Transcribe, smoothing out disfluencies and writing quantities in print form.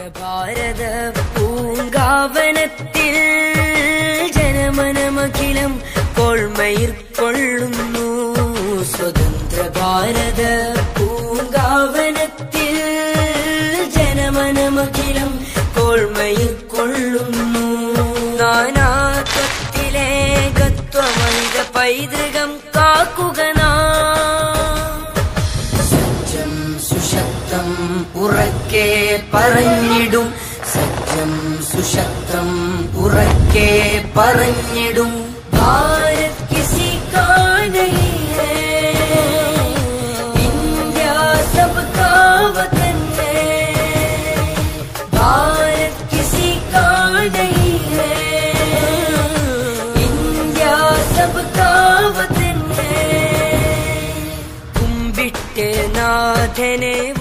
ഭാരത പൂങ്കാവനത്തിൽ ജനമനമഖിലം കോൾമയിർ കൊള്ളുന്നു. സ്വതന്ത്ര ഭാരത പൂങ്കാവനത്തിൽ ജനമനമഖിലം കോൾമയിർ കൊള്ളുന്നു. നാനാത്വത്തിലെ ഗത്വമൈക പൈതൃകം കാക്കുക സജ്ജം സുശക്തം ഉറക്കെ പറഞ്ഞിടും. സജ്ജം സുശക്തം ഉറക്കെ പറഞ്ഞിടും. ഭാരത് കിസി കാ നഹീ ഹൈ, ഇന്ത്യ സബ്കാ വതൻ ഹൈ. ഭാരത് കിസി കാ നഹീ ഹൈ, ഇന്ത്യ സബ്കാ വതൻ ഹൈ. കുമ്പിട്ട് നാഥനെ